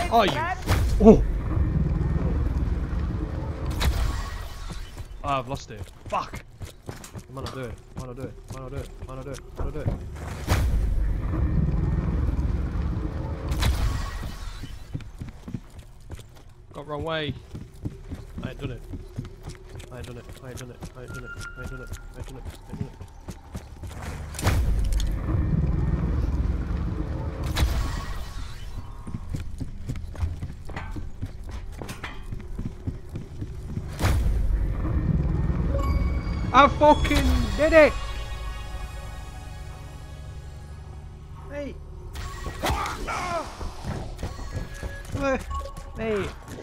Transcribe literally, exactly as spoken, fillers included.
Oh, you. Oh. Oh, I've lost it. Fuck. I might not do it. Might not do it. Might not do it. Might not do it. Might not do it. Got wrong way. I ain't done it. I ain't done it. I ain't done it. I ain't done it. I ain't done it. I ain't done it. I ain't done it. I fucking did it! Hey! Uh, hey!